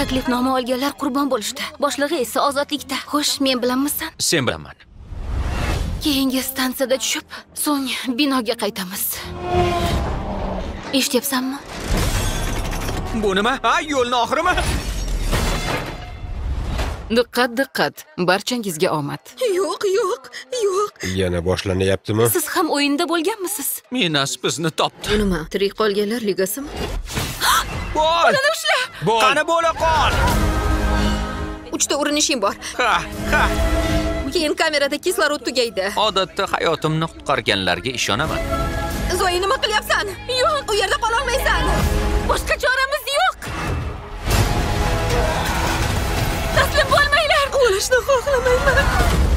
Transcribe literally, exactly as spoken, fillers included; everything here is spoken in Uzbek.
Taklifnoma olganlar qurbon bo'lishdi. Boshlig'i esa ozodlikda. Xo'sh, men bilanmisan? Sen bilaman. Keyingi stansiyada tushib, so'ng binoga qaytamiz. Eshityapsanmi? Bu nima? Ha, yo'lning oxirimi? Diqqat, diqqat. Barchangizga omad. Yo'q, yo'q, yo'q. Yana boshlanyaptimi? Siz ham o'yinda bo'lganmisiz? Minas bizni topdi. Bu nima? Tirik qolganlar ligasimi? Bo'l! Ushla! Bo'l! Qani bo'la qol! Uchta urinishing bor. Ha, ha. Keyin kamerada kislorod tugaydi. Odatda hayotimni qutqarganlarga ishonaman. Zoya, nima qilyapsan? Yo'q, u yerda qola olmaysan. Boshqa choramiz yo'q. Taslim bo'lmanglar. O'lishni xohlamayman.